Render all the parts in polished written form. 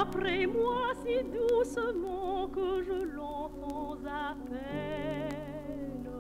après moi si doucement que je l'entends à peine.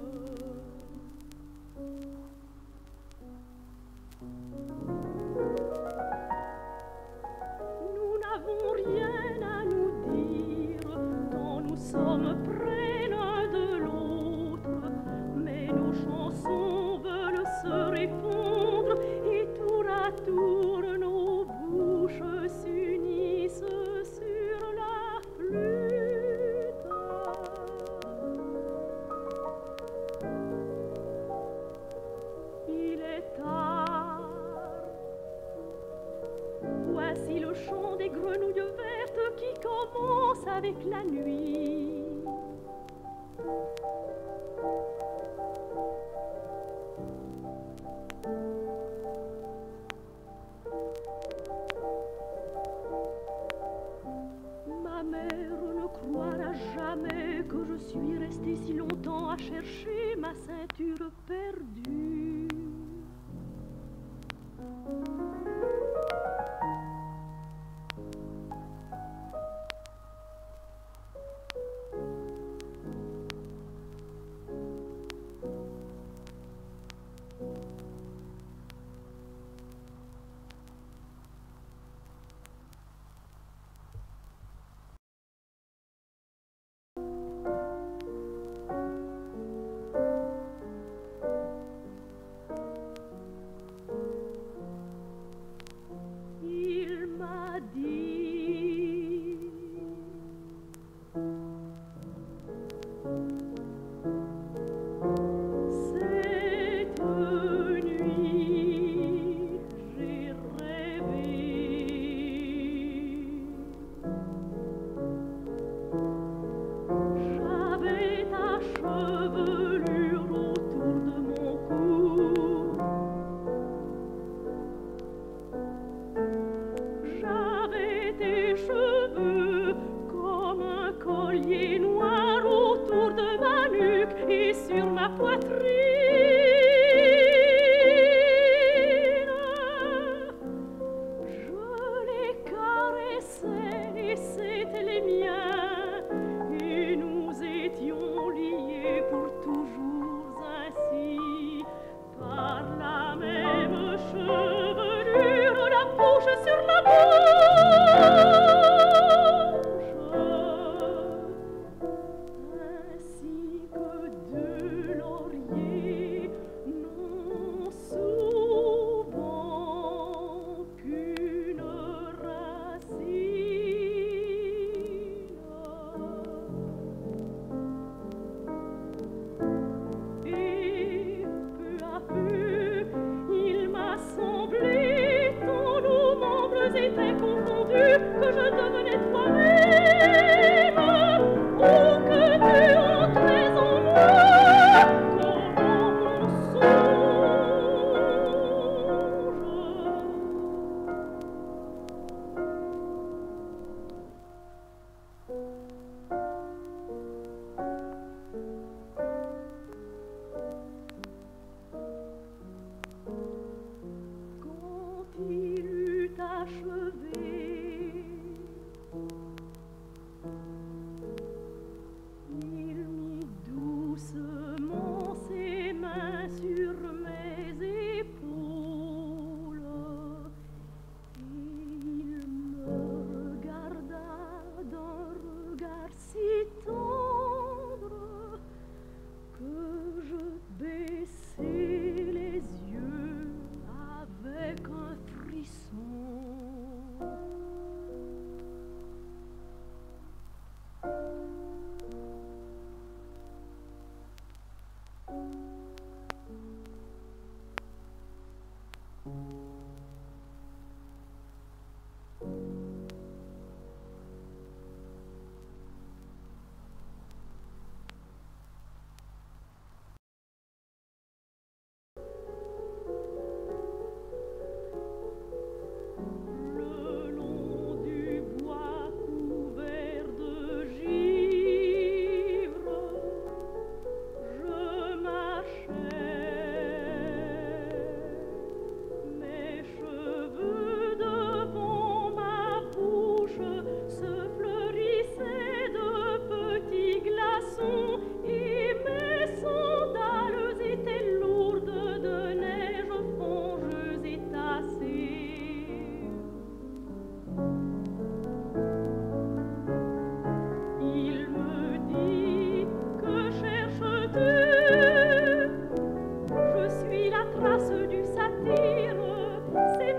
Nous n'avons rien à nous dire, tant nous sommes près l'un de l'autre, mais nos chansons veulent se répondre et tour à tour nos bouches s'unissent sur la flûte. Il est tard. Voici le chant des grenouilles vertes qui commence avec la nuit. Ma mère ne croira jamais que je suis restée si longtemps à chercher ma ceinture perdue.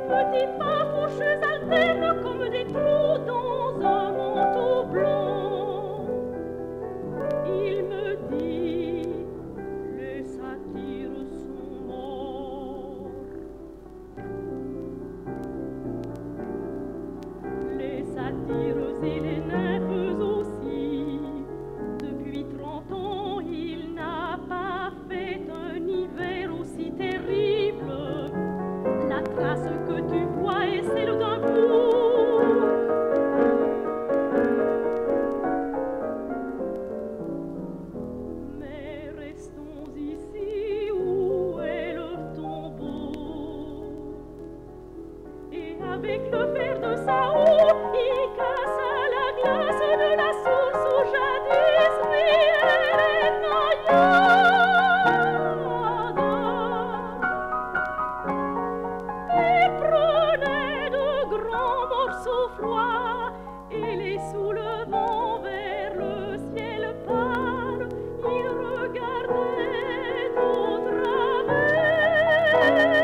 petits pas fourchus alternent comme des trous dans un manteau blanc. Il me dit, les satyres sont morts. Les satyres et les nymphes aussi. Depuis 30 ans, il n'a pas fait un hiver aussi terrible. La trace que tu vois est celle d'un bouc. Mais restons ici où est le tombeau. Et avec le fer de sa houe, il cassa la glace de la source où jadis riait et prenait de grands morceaux froids et les soulevant vers le ciel pâle, il regardait au travers.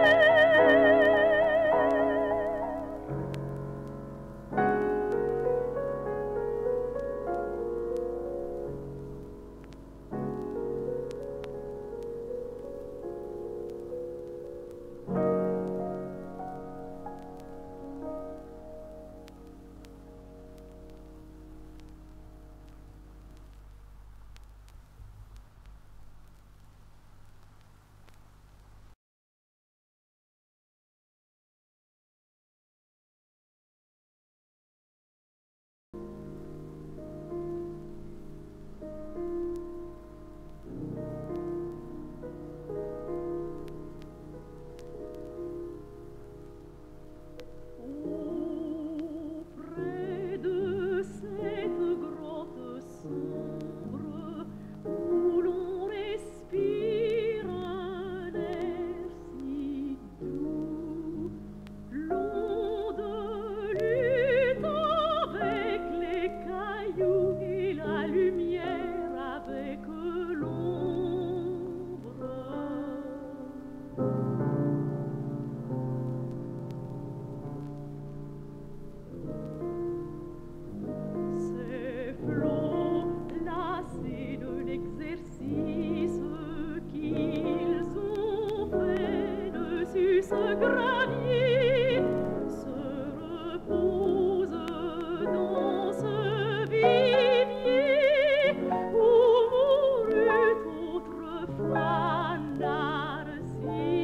Ce gravier se repose dans ce vivier où mourut autrefois Narcisse.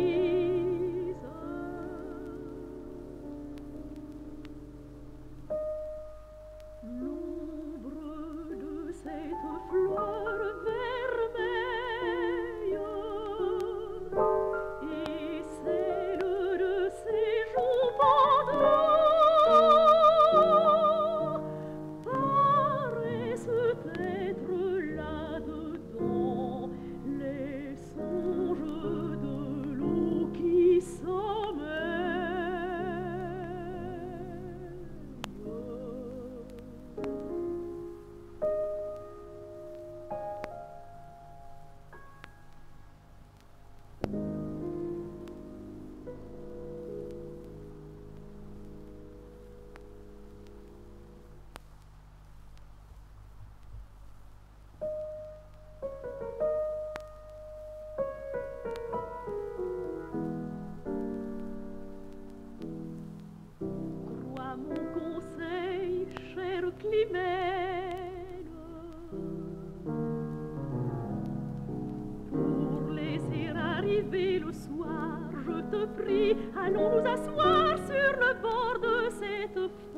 L'ombre de cette fleur vermeille et celle de ses joues pendants paraissent être là-dedans les songes de l'eau qui sommeille. Crois mon conseil, chère Climène, pour laisser arriver le soir, je te prie, allons nous asseoir sur le bord de cette